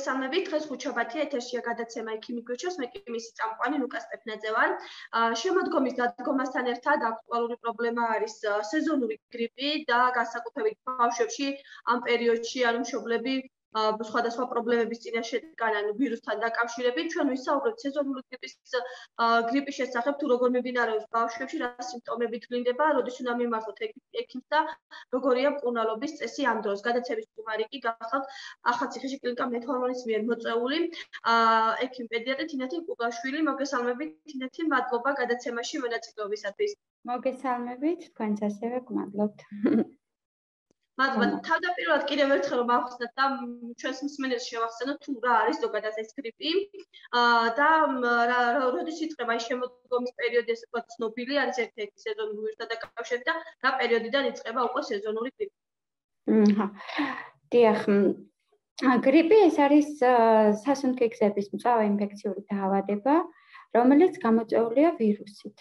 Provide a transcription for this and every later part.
მოგესალმებით, დღეს ხუთშაბათია, ეთერშია გადაცემა ექიმი გვერდჩას, მე კი მისი წამყვანი ლუკას სტეფნაძე ვარ. შემოდგომის დადგომასთან ერთად აქტუალური პრობლემა არის სეზონური გრიპი და განსაკუთრებით ბავშვებში ამ პერიოდში ანუ მშობლები სხვადასხვა პრობლემების წინაშე დგანან ვირუსთან დაკავშირებით. ჩვენ ვისაუბრებთ სეზონური გრიპის შესახებ, თუ როგორ მიმდინარეობს ბავშვებში, რა სიმპტომები თვლინდება, როდის უნდა მიმართოთ ექიმს და როგორია მკურნალობის წესი ამ დროს. გადაცემის სტუმარი კი გახლავთ ახალციხეში კლინიკა მეთორმონის მიერ მოწვეული ექიმ პედიატრი თინათი კუგაშვილი. მოგესალმებით თინათი, მადლობა გადაცემაში მონაწილეობისათვის. მოგესალმებით, თქვენც ასევე გმადლობთ. მადლობა. თავდაპირველად კიდევ ერთხელ რომ ავხსნათ და ჩვენს მსმენელს შევახსენოთ თუ რა არის ზოგადად ეს გრიპი და როდის იწყება ის შემოდგომის პერიოდი, ესე ვთქვათ, ცნობილი არის ერთ-ერთი სეზონური ვირუსთან დაკავშირებით და რა პერიოდიდან იწყება უკვე სეზონური გრიპი. დიახ, გრიპი ეს არის სასუნთქი გზების მწვავე ინფექციური დაავადება, რომელიც გამოწვეულია ვირუსით.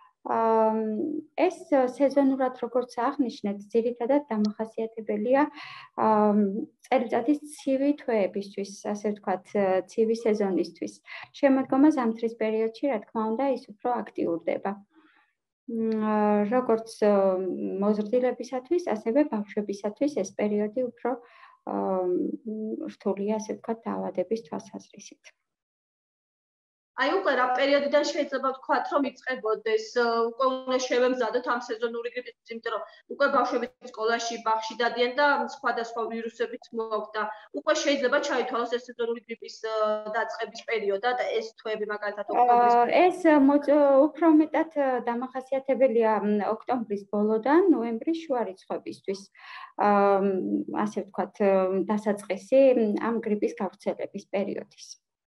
ეს სეზონურად როგორც აღნიშნეთ, ძირითადად დამახასიათებელია წელიწადის ცივი თვეებისთვის, ასე ვთქვათ, ცივი სეზონისთვის. შემოდგომა ზამთრის პერიოდში, რა თქმა უნდა, ის უფრო აქტიურდება. როგორც მოზრდილებისათვის, ასევე ბავშვებისათვის ეს პერიოდი უფრო რთულია, ასე ვთქვათ, დაავადების თვალსაზრისით. აი უკვე რა პერიოდიდან შეიძლება ვთქვათ, რომ იწყებოდეს, უკვე უნდა შევემზადოთ ამ სეზონური გრიპის, იმიტომ რომ უკვე ბავშვები სკოლაში, ბაღში დადიან და სხვადასხვა ვირუსებით მოაქვს და უკვე შეიძლება ჩაითვალოს ეს სეზონური გრიპის დაწყების პერიოდა და ეს თვეები მაგალითად ოქტომბრის. ეს უფრო მეტად დამახასიათებელია ოქტომბრის ბოლოდან ნოემბრის შუა რიცხვებისთვის. ასე ვთქვათ, დასაწყისი ამ გრიპის გავრცელების პერიოდის.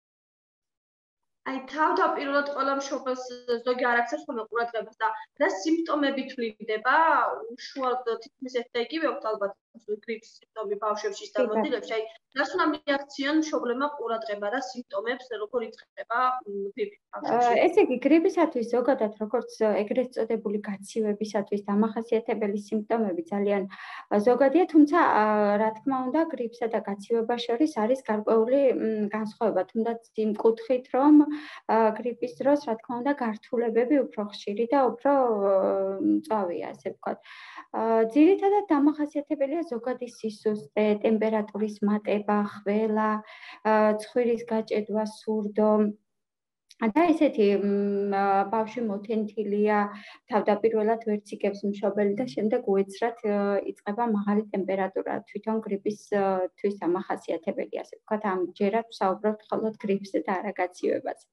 აი თავდაპირველად ყველა მშობელს ზოგი არ აქცევს ხოლმე ყურადღებას და რა სიმპტომები თვლინდება, უშუალოდ თითქმის ერთ და იგივე აქვს ალბათ გრიპის სიმპტომი ბავშვებში და მოდილებში, აი რას უნდა მიაქციონ მშობლებმა ყურადღება, რა სიმპტომებს, როგორ იწყება გრიპი ბავშვებში? ესე იგი, გრიპისათვის ზოგადად როგორც ეგრეთ წოდებული გაცივებისათვის დამახასიათებელი სიმპტომები ძალიან ზოგადია, თუმცა რა თქმა უნდა, გრიპსა და გაცივებას შორის არის გარკვეული განსხვავება, თუნდაც იმ კუთხით, რომ გრიპის დროს, რა თქმა უნდა, გართულებები უფრო ხშირი და უფრო მწვავეა, ასე ვთქვათ. ძირითადად დამახასიათებელია ზოგადი სისუსტე, ტემპერატურის მატება, ხველა, ცხვირის გაჭედვა, სურდო. და ესეთი ბავშვი მოთენთილია, თავდაპირველად ვერც იგებს მშობელი და შემდეგ უეცრად იწყება მაღალი ტემპერატურა. თვითონ გრიპისთვის დამახასიათებელია, ასე ვთქვათ, ამჯერად ვსაუბრობთ მხოლოდ გრიპზე და არა გაცივებაზე.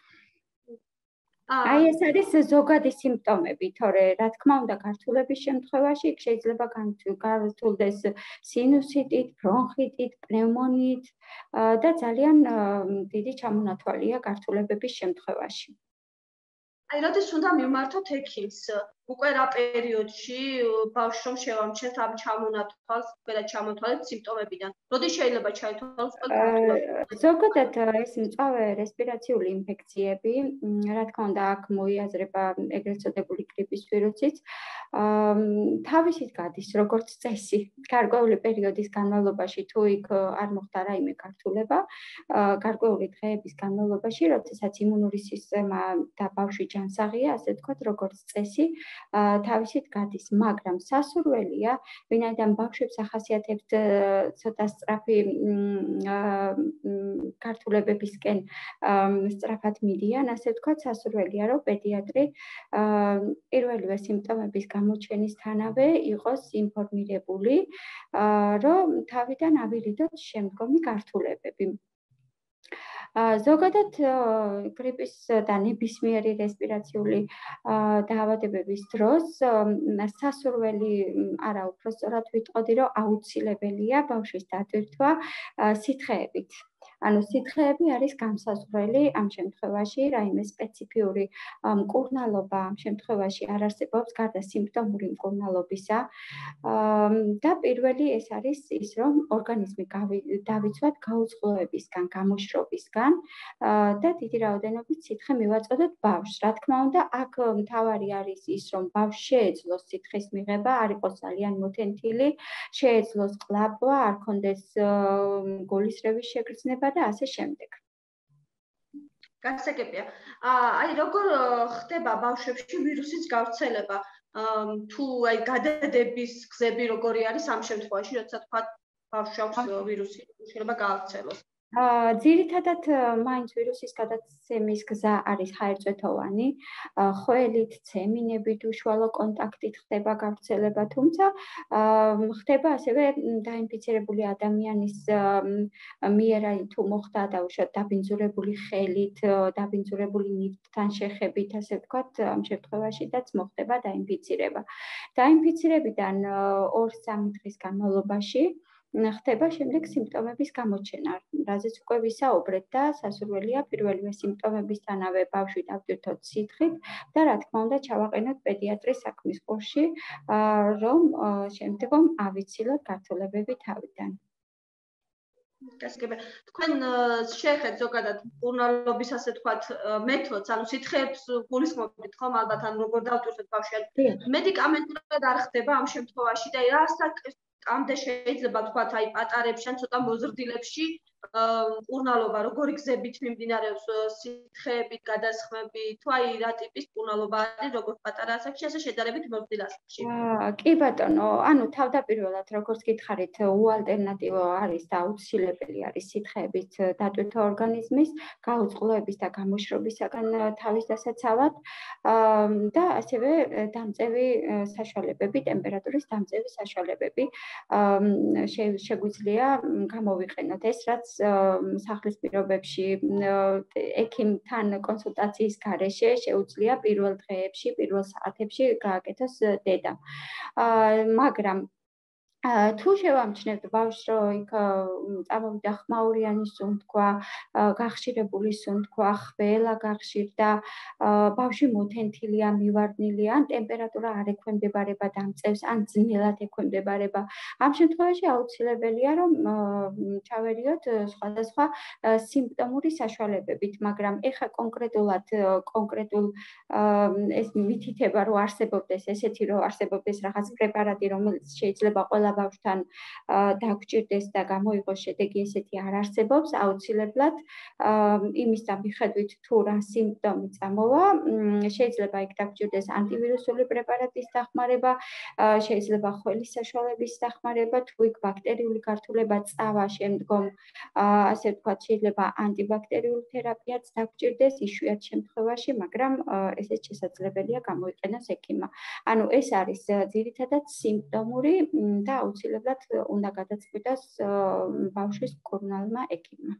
აი ეს არის ზოგადი სიმპტომები, თორე რა თქმა უნდა, გართულების შემთხვევაში იქ შეიძლება გართულდეს სინუსიტით, ბრონხიტით, პნევმონიით და ძალიან დიდი ჩამონათვალია გართულებების შემთხვევაში. აი როდის უნდა მიმართოთ ექიმს? უკვე რა პერიოდში ბავშვს რომ შევამჩნევთ ამ ჩამონათვალს, ყველა ჩამონათვალის სიმპტომებიდან? როდის შეიძლება ჩაითვალოს ყველა? ზოგადად ეს მწვავე რესპირაციული ინფექციები, რა თქმა უნდა, აქ მოიაზრება ეგრეთ წოდებული გრიპის ვირუსიც, თავისით გადის როგორც წესი, გარკვეული პერიოდის განმავლობაში, თუ იქ არ მოხდა რაიმე გართულება, გარკვეული დღეების განმავლობაში, როდესაც იმუნური სისტემა და ბავშვი ჯანსაღია, ასე ვთქვათ, როგორც წესი, თავისით გადის, მაგრამ სასურველია, ვინაიდან ბავშვებს ახასიათებთ ცოტა სწრაფი გართულებებისკენ სწრაფად მიდიან, ასე ვთქვათ, სასურველია, რომ პედიატრი პირველივე სიმპტომების გამოჩენისთანავე იყოს ინფორმირებული, რომ თავიდან ავირიდოთ შემდგომი გართულებები. ზოგადად გრიპის და ნებისმიერი რესპირაციული დაავადებების დროს სასურველი არა უბრალოდ ვიტყოდი, რომ აუცილებელია ბავშვის დატვირთვა სითხეებით. ანუ სითხეები არის განსაზღვრელი ამ შემთხვევაში, რაიმე სპეციფიური მკურნალობა ამ შემთხვევაში არ არსებობს გარდა სიმპტომური მკურნალობისა და პირველი ეს არის ის, რომ ორგანიზმი დავიცვათ გაუწყლოებისგან, გამოშრობისგან და დიდი რაოდენობით სითხე მივაწოდოთ ბავშვს. რა თქმა უნდა, აქ მთავარი არის ის, რომ ბავშვს შეეძლოს სითხის მიღება, არ იყოს ძალიან მოთენთილი, შეეძლოს ყლაპვა, არ ქონდეს გულისრევის შეგრძნება და ასე შემდეგ. გასაგებია. აი როგორ ხდება ბავშვებში ვირუსის გავრცელება? თუ აი გადადების გზები როგორი არის ამ შემთხვევაში, როცა თქვა ბავშვს აქვს ვირუსი, შეიძლება გაავრცელოს? ძირითადად მაინც ვირუსის გადაცემის გზა არის ჰაერწვეთოვანი, ხველით, ცემინებით, უშუალო კონტაქტით ხდება გავრცელება, თუმცა ხდება ასევე დაინფიცირებული ადამიანის მიერ აი თუ მოხდა დაუშვათ დაბინძურებული ხელით, დაბინძურებული ნივთთან შეხებით, ასე ვთქვათ, ამ შემთხვევაშიც მოხდება დაინფიცირება. დაინფიცირებიდან 2-3 დღის განმავლობაში ხდება შემდეგ სიმპტომების გამოჩენა, რაზეც უკვე ვისაუბრეთ და სასურველია პირველივე სიმპტომებისთანავე ბავშვი დავტვირთოთ სითხით და რა თქმა უნდა ჩავაყენოთ პედიატრის საქმის კურსში, რომ შემდგომ ავიცილოთ გართულებები თავიდან. გასაგებია. თქვენ შეეხეთ ზოგადად მკურნალობის ასე ვთქვათ მეთოდს, ანუ სითხეებს გულისხმობთ ხომ ალბათ ან როგორ დავტვირთოთ ბავშვი. მედიკამენტურად არ ხდება ამ შემთხვევაში და ამდე შეიძლება ვთქვათ აი პატარებში ან ცოტა მოზრდილებში მკურნალობა როგორი გზებით მიმდინარეობს სითხეებით გადასხმებით თუ აი რა ტიპის მკურნალობა არის როგორც პატარა ასაკში ასე შედარებით მოზრდილ ასაკში. კი ბატონო, ანუ თავდაპირველად როგორც გითხარით, უალტერნატივო არის და აუცილებელი არის სითხეებით დატვირთვა ორგანიზმის გაუწყლოების და გამოშრობისაგან თავის დასაცავად და ასევე დამწევი საშუალებები, ტემპერატურის დამწევი საშუალებები შეგვიძლია გამოვიყენოთ ეს რაც სახლის პირობებში ექიმთან კონსულტაციის გარეშე შეუძლია პირველ დღეებში, პირველ საათებში გააკეთოს დედა. მაგრამ თუ შევამჩნევთ ბავშვს, რომ იქ წამოვიდა ხმაურიანი სუნთქვა, გახშირებული სუნთქვა, ხველა გახშირდა, ბავშვი მოთენთილია, მივარდნილია, ან ტემპერატურა არ ექვემდებარება დამწევს, ან ძნელად ექვემდებარება. ამ შემთხვევაში აუცილებელია, რომ ჩავერიოთ სხვადასხვა სიმპტომური საშუალებებით, მაგრამ ეხა კონკრეტულად კონკრეტულ ეს მითითება, რომ არსებობდეს ესეთი, რომ არსებობდეს რაღაც პრეპარატი, რომელიც შეიძლება ყველა ბავშვთან დაგჭირდეს და გამოიღოს შედეგი ესეთი არ არსებობს, აუცილებლად იმის მიხედვით თუ რა სიმპტომი წამოვა, შეიძლება იქ დაგჭირდეს ანტივირუსული პრეპარატის დახმარება, შეიძლება ხველის საშუალების დახმარება, თუ იქ ბაქტერიული გართულება წავა შემდგომ, ასე ვთქვათ, შეიძლება ანტიბაქტერიული თერაპიაც დაგჭირდეს იშვიათ შემთხვევაში, მაგრამ ესეც შესაძლებელია გამოიყენოს ექიმმა. ანუ ეს არის ძირითადად სიმპტომური და აუცილებლად უნდა გადაწყვიტოს ბავშვის მკურნალმა ექიმმა.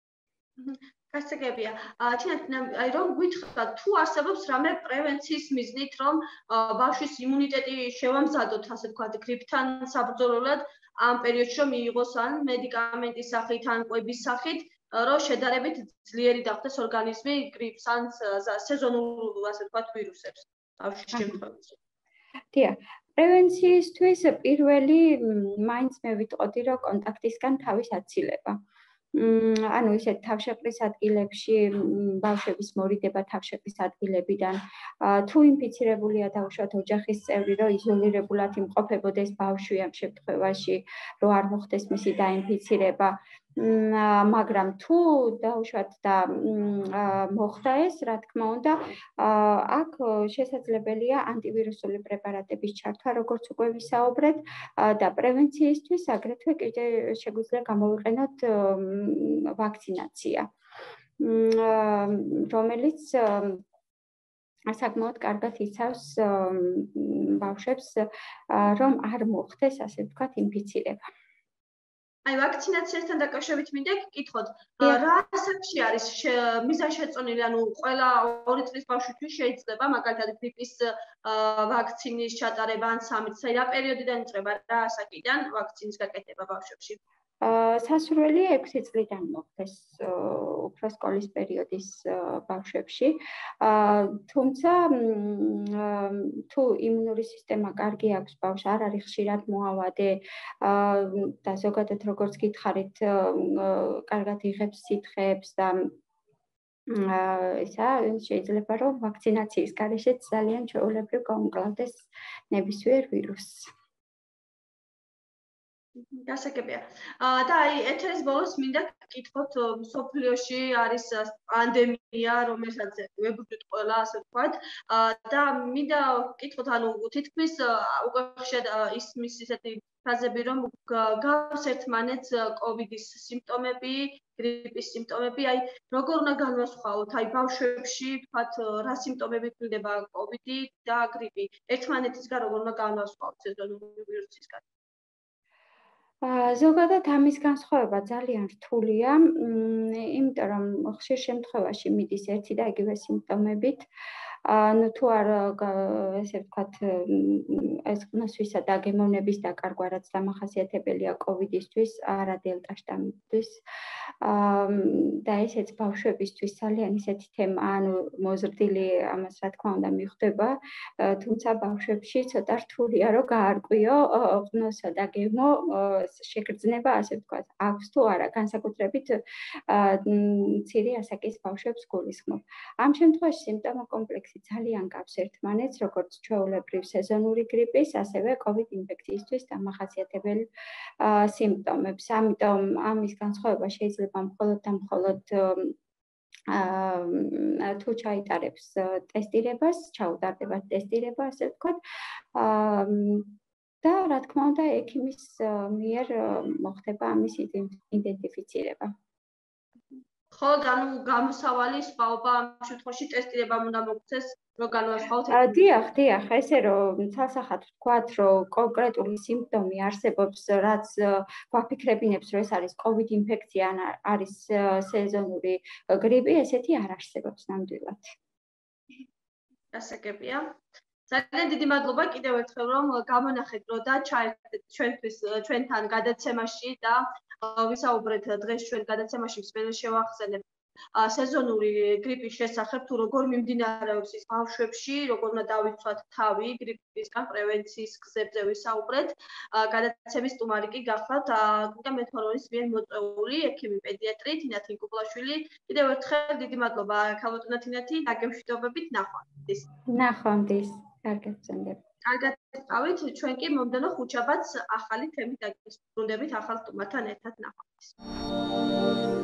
გასაგებია. აი რომ გითხრათ, თუ არსებობს რამე პრევენციის მიზნით, რომ ბავშვის იმუნიტეტი შევამზადოთ, ასე ვთქვათ, გრიპთან საბრძოლველად ამ პერიოდში რომ მიიღოს ან მედიკამენტის სახით, ან კვების სახით, რომ შედარებით ძლიერი დახდეს ორგანიზმი გრიპს ან სეზონურ, ასე ვთქვათ, ვირუსებს ბავშვის შემთხვევაში. დიახ. პრევენციისთვის პირველი მაინც მე ვიტყოდი, რომ კონტაქტისგან თავის აცილება. ანუ ისეთ თავშეყრის ადგილებში ბავშვების მორიდება თავშეყრის ადგილებიდან თუ ინფიცირებულია დაუშვათ ოჯახის წევრი, რომ იზოლირებულად იმყოფებოდეს ბავშვი ამ შემთხვევაში, რომ არ მოხდეს მისი დაინფიცირება. მაგრამ თუ დაუშვათ და მოხდა ეს, რა თქმა უნდა, აქ შესაძლებელია ანტივირუსული პრეპარატების ჩართვა, როგორც უკვე ვისაუბრეთ, და პრევენციისთვის აგრეთვე კიდე შეგვიძლია გამოვიყენოთ ვაქცინაცია, რომელიც საკმაოდ კარგად იცავს ბავშვებს, რომ არ მოხდეს, ასე ვთქვათ, ინფიცირება. აი ვაქცინაციასთან დაკავშირებით მინდა გკითხოთ, რა ასაკში არის მიზანშეწონილი, ანუ ყველა 2 წლის ბავშვისთვის შეიძლება მაგალითად გრიპის ვაქცინის ჩატარება ან 3 წელი, რა პერიოდიდან იწყება, რა ასაკიდან ვაქცინის გაკეთება ბავშვებში? სასურველია 6 წლიდან მოხდეს უფრო სკოლის პერიოდის ბავშვებში. თუმცა თუ იმუნური სისტემა კარგი აქვს ბავშვს, არ არის ხშირად მოავადე და ზოგადად როგორც გითხარით, კარგად იღებს სითხეებს და ისა შეიძლება რომ ვაქცინაციის გარეშეც ძალიან ჩვეულებრივ გაუმკლავდეს ნებისმიერ ვირუსს. გასაგებია. და აი ეთერის ბოლოს მინდა გკითხოთ, სოფლიოში არის პანდემია, რომელსაც ვებრძვით ყველა, ასე ვთქვათ. და მინდა გკითხოთ, ანუ თითქმის უკვე ხშირად ისმის ისეთი ფრაზები, რომ გავს ერთმანეთს კოვიდის სიმპტომები, გრიპის სიმპტომები, აი როგორ უნდა განვასხვაოთ, აი ბავშვებში, ვთქვათ, რა სიმპტომები გვხვდება კოვიდი და გრიპი. ერთმანეთისგან როგორ უნდა განვასხვაოთ სეზონური ვირუსისგან? ზოგადად ამის განსხვავება ძალიან რთულია, იმიტომ რომ ხშირ შემთხვევაში მიდის ერთი და იგივე სიმპტომებით. ну თუ არ ესე ვთქვათ ეს ყნოსვისა და გემოვნების დაკარგვა რაც დამახასიათებელია კოვიდისთვის, არა დელტა შტამისთვის. და ესეც ბავშვებისთვის ძალიან ისეთი თემა, ანუ მოზრდილი ამას რა თქმა უნდა მიხვდება, თუმცა ბავშვებში ცოტა რთულია რომ გაარკვიო ყნოსვა და გემო შეგრძნება, ასე ვთქვათ, აქვს თუ არა, განსაკუთრებით მცირე ასაკის ბავშვებს გულისხმობ. ამ შემთხვევაში სიმპტომა კომპლექსი ძალიან გავს ერთმანეთს, როგორც ჩვეულებრივ სეზონური გრიპის, ასევე COVID ინფექციისთვის დამახასიათებელი სიმპტომებს. ამიტომ ამის განსხვავება შეიძლება მხოლოდ და მხოლოდ თუ ჩაიტარებს ტესტირებას, ჩაუტარდება ტესტირება, ასე ვთქვათ. და რა თქმა უნდა, ექიმის მიერ მოხდება ამის იდენტიფიცირება. ხო, ანუ გამოსავალი სხვაობა ამ შემთხვევაში ტესტირებამ უნდა მოხდეს, რომ განვასხვაოთ. დიახ, ესე რომ ცალსახად ვთქვათ, რომ კონკრეტული სიმპტომი არსებობს, რაც გვაფიქრებინებს, რომ ეს არის COVID ინფექცია ან არის სეზონური გრიპი, ესეთი არ არსებობს ნამდვილად. გასაგებია. ძალიან დიდი მადლობა კიდევ ერთხელ, რომ გამონახეთ დრო და ჩაერთეთ ჩვენთან გადაცემაში და ვისაუბრეთ დღეს ჩვენ გადაცემაში შევახსენებ სეზონური გრიპის შესახებ, თუ როგორ მიმდინარეობს ის ბავშვებში, როგორ უნდა დავიცვათ თავი გრიპისგან პრევენციის გზებზე ვისაუბრეთ. გადაცემის სტუმარი კი გახლავთ გიგა მეთორონის მიერ მოწვეული ექიმი პედიატრი თინათი კუკლაშვილი. კიდევ ერთხელ დიდი მადლობა ქალბატონო თინათი, დაგემშვიდობებით ნახვამდის. ნახვამდის. კარგად გრძელდება. კარგად გყავით, ჩვენ კი მომდევნო ხუთშაბათს ახალი თემით დაგესრულებით ახალ სტუმართან ერთად ნახვამდის.